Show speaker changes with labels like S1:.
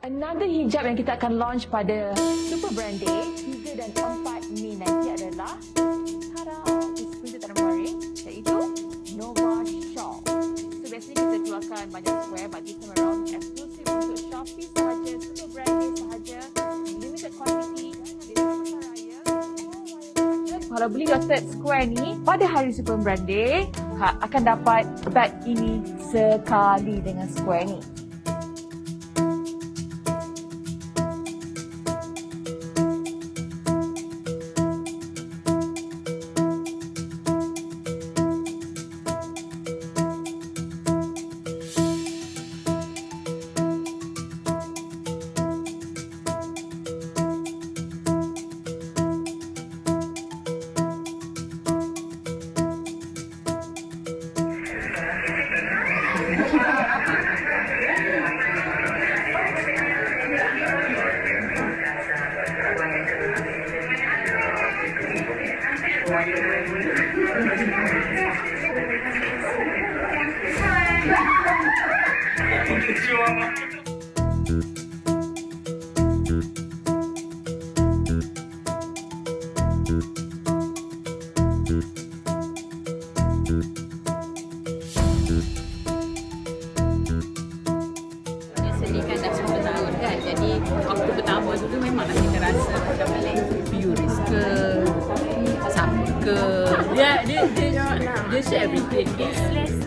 S1: Another hijab yang kita akan launch pada Super Brand Day 3 dan 4 Mei nanti adalah exclusive that I'm wearing, iaitu Nova Shawl. So biasanya kita keluarkan banyak square, but this time around exclusive untuk Shopee sahaja, Super Brand Day sahaja, limited quantity. Kalau beli dotted square ni pada hari Super Brand Day, akan dapat bag ini sekali dengan square ni.
S2: Ni kan dah 10 tahun kan, jadi waktu pertama dulu memanglah kita rasa macam purist ke sama ke dia share everything.